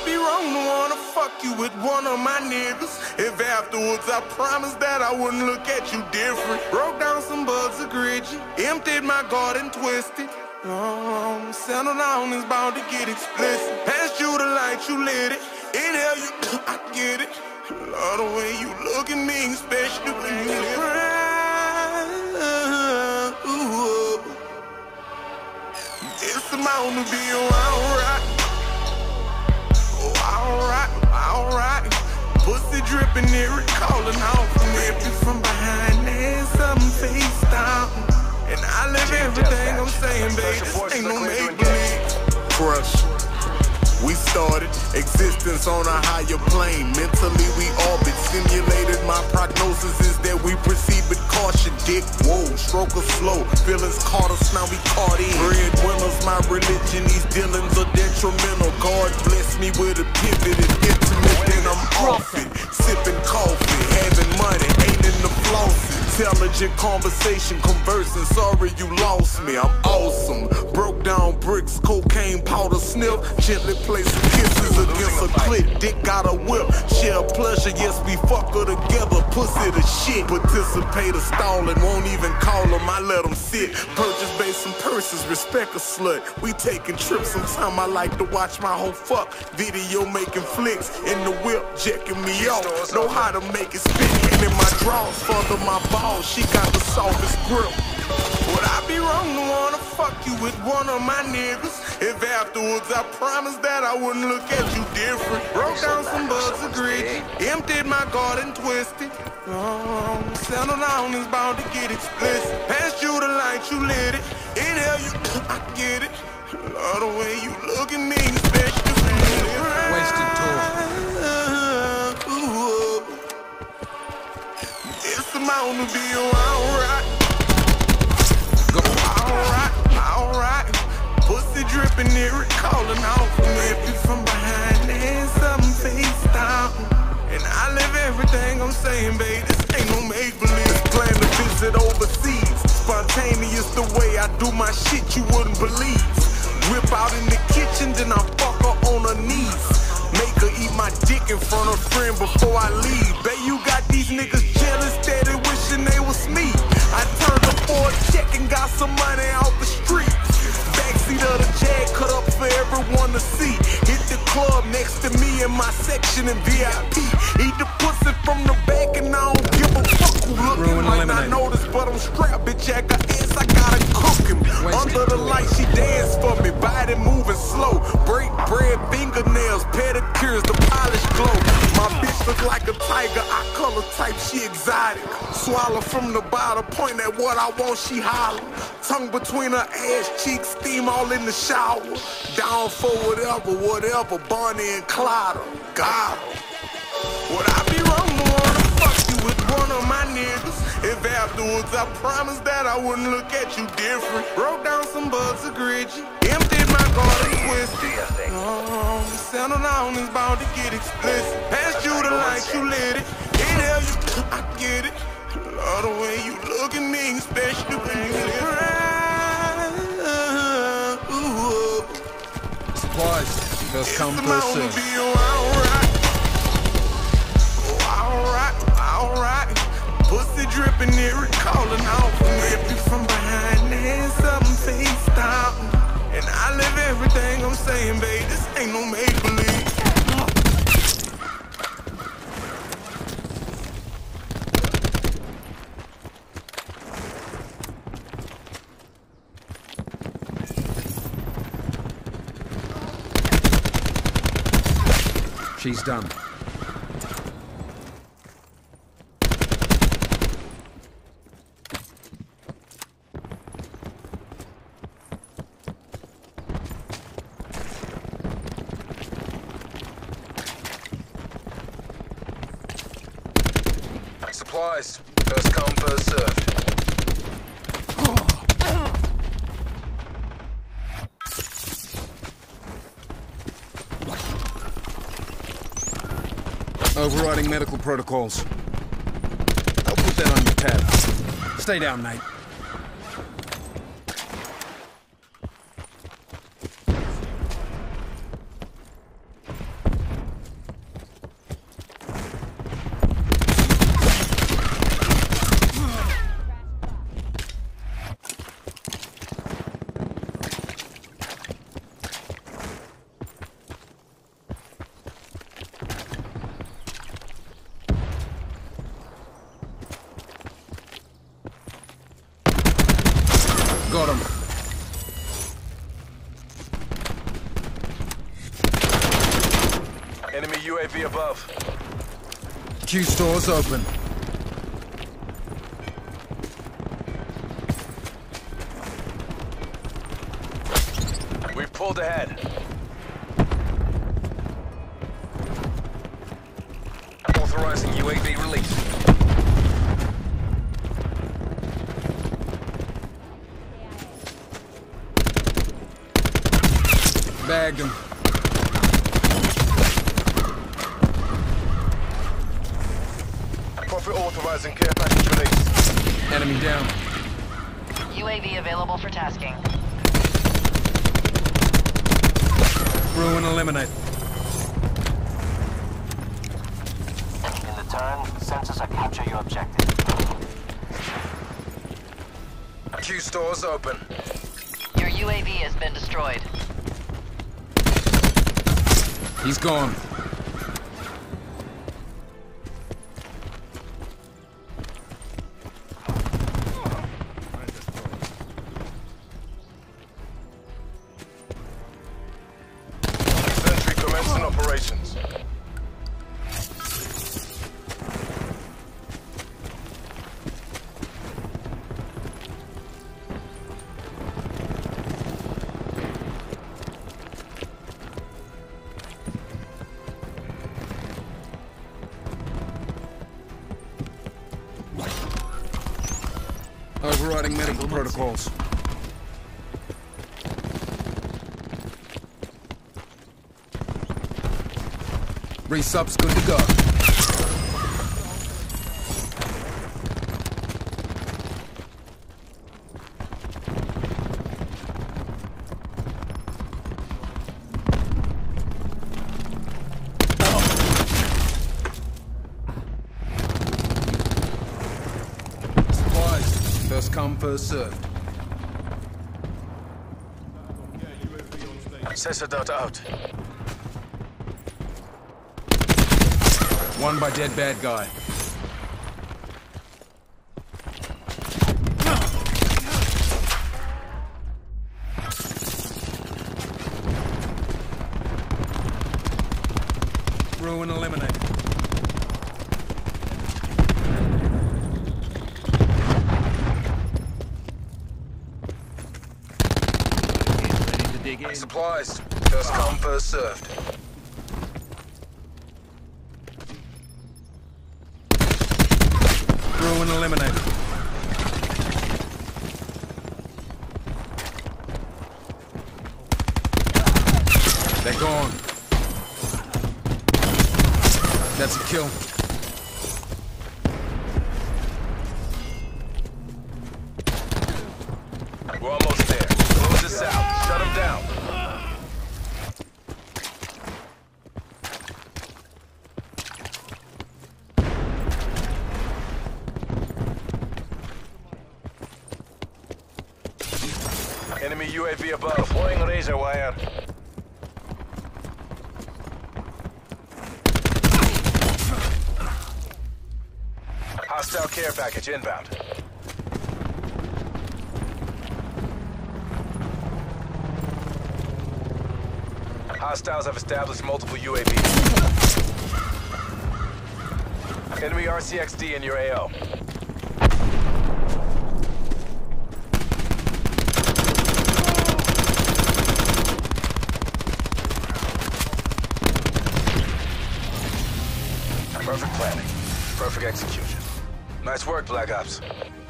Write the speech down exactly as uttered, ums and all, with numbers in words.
be wrong to wanna fuck you with one of my niggas? If afterwards I promised that I wouldn't look at you different. Broke down some buds of Gritchy, emptied my garden, twisted. Um, settled down is bound to get explicit. Passed you the light, you lit it. Inhale, you, I get it. Love the way you look at me, especially when you cry. Ooh, it's about to be alright. Oh, alright, alright. Pussy dripping, it calling out from empty from behind. There's something face down. And I live everything I'm saying, baby. This ain't no make-believe. Crush. We started existence on a higher plane. Mentally we orbit, simulated. My prognosis is that we proceed with caution. Dick, whoa, stroke of slow. Feelings caught us, now we caught in. Breadwinners, my religion, these dealings are detrimental. God bless me with a pivot and intimate, then I'm off it. Sipping coffee, having money, ain't in the flossing. Intelligent conversation, conversing, sorry you lost me, I'm awesome. Broke down bricks, cocaine powder sniff. Gently placing kisses against a clit. Dick got a whip, share pleasure, yes we fuck her together. Pussy the shit, participator stalling. Won't even call them, I let them sit. Purchase base some purses, respect a slut. We taking trips, sometime I like to watch my whole fuck. Video making flicks, in the whip, jacking me off. Know how to make it spit, and in my drawers, further my balls. She got the softest grip. Would I be wrong to wanna fuck you with one of my niggas? If afterwards I promised that I wouldn't look at you different. Broke down some buds of Gritchy, emptied my garden, twisted. Um, settled down is bound to get explicit. Passed you the light, you lit it. Inhale, you, I get it. Love the way you look at me, especially when you wasted tour. Bound to be alright. Go alright, alright. Pussy dripping, it calling out from empty from behind. There's something face down. And I live everything I'm saying, babe. This ain't no make-believe. Plan to visit overseas. Spontaneous the way I do my shit, you wouldn't believe. Whip out in the kitchen, then I fuck her on her knees. Make her eat my dick in front of a friend before I leave. Babe, you got these niggas jealous, steady wishing they was me. I turned up for a check and got some money out the street. Backseat of the Jag cut up for everyone to see. Hit the club next to me in my section in V I P. Eat the pussy from the back and I don't give a fuck who looking. Might not notice, but I'm strapped, bitch. I got ass, I gotta cook him. Under the light, she dance for me, body moving slow. Break bread, fingernails, pedicures, the polish glow. My bitch look like a tiger, I color type, she exotic. Swallow from the bottom, point at what I want, she holler. Tongue between her ass cheeks, steam all in the shower. Down for whatever, whatever, Bonnie and Clyde. God. Would I be wrong to wanna fuck you with one of my niggas? If afterwards I promised that I wouldn't look at you different. Broke down some buds of Gritchy, emptied my garden, twisted. Um, settled down is bound to get explicit. Passed you the light, you lit it. Inhale, you, I get it. Love the way you look at me, especially when you cry. Ooh. Supplies, first come, first serve. Be alright. Alright, alright. Pussy dripping, it calling out from empty from behind. There's something face down. And I live everything I'm saying, babe. This ain't no make-believe. She's done. Supplies. First come, first served. Overriding medical protocols. I'll put that on your tab. Stay down, mate. Enemy U A V above. Q store's open. We've pulled ahead. Authorizing U A V release. Bagged him. Profit authorizing care package release. Enemy down. U A V available for tasking. Ruin eliminate. In the turn, sensors are capture your objective. Q stores open. Your U A V has been destroyed. He's gone. Sentry commencing operations. Overriding medical protocols. Resup's good to go. Supplies. First come, first served. Sensor dot out. One by dead bad guy. Ruin eliminate. Supplies. First come, first served. Ruin eliminate. They're gone. That's a kill. We're almost there. Close this out. Shut them down. Enemy U A V above. Deploying razor wire. Hostile care package inbound. Hostiles have established multiple U A Vs. Enemy R C X D in your A O. Perfect planning. Perfect execution. Nice work, Black Ops.